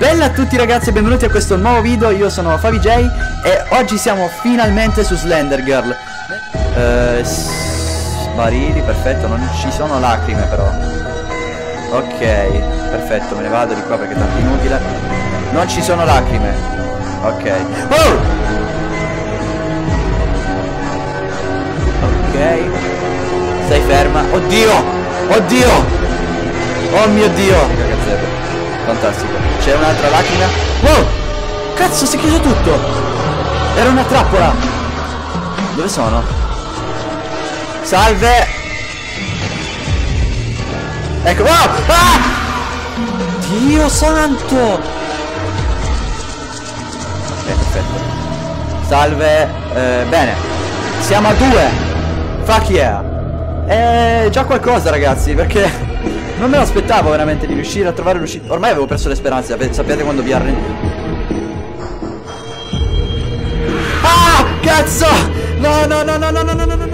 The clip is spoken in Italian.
Bella a tutti ragazzi e benvenuti a questo nuovo video. Io sono FaviJ e oggi siamo finalmente su Slender Girl. Barili, perfetto, non ci sono lacrime però. Ok, perfetto, me ne vado di qua perché è tanto inutile. Non ci sono lacrime. Ok. Oh! Ok. Stai ferma. Oddio! Oddio! Oh mio Dio! Cagazzero. Fantastico. C'è un'altra lacrima. Wow! Cazzo, si è chiuso tutto! Era una trappola! Dove sono? Salve! Ecco. Oh! Ah! Dio santo! Perfetto. Salve. Bene. Siamo a 2. Fuck yeah. È già qualcosa ragazzi, perché non me lo aspettavo veramente di riuscire a trovare l'uscita. Ormai avevo perso le speranze, sapete quando vi arrendi. Ah! Cazzo! No, no, no, no, no, no, no, no, no,